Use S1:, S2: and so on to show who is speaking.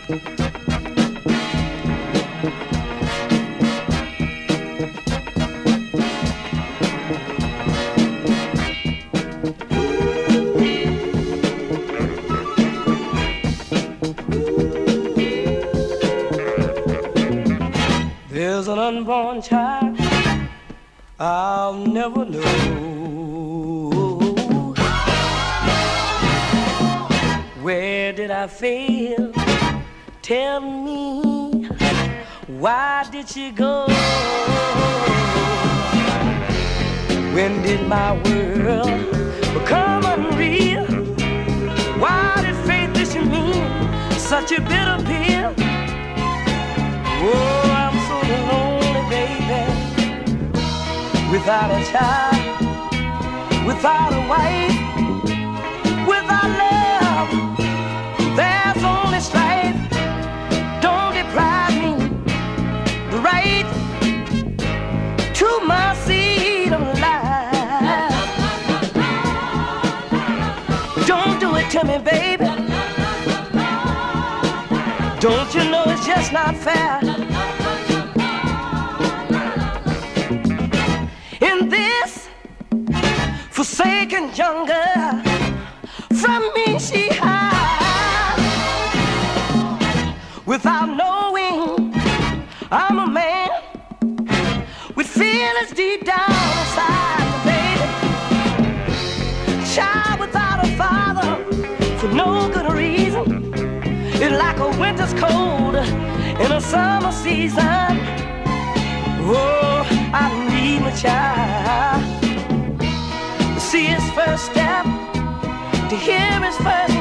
S1: There's an unborn child I'll never know. Where did I fail? Tell me, why did she go? When did my world become unreal? Why did faith this mean such a bitter pill? Oh, I'm so lonely, baby, without a child, without a wife, without love, there's only strife. Don't deprive me the right to my seed of life. Don't do it to me, baby. Don't you know it's just not fair? In this forsaken jungle, from me she hides, without knowing I'm a man with feelings deep down inside, baby. Child without a father for no good reason. It's like a winter's cold in a summer season. Oh, I need my child to see his first step, to hear his first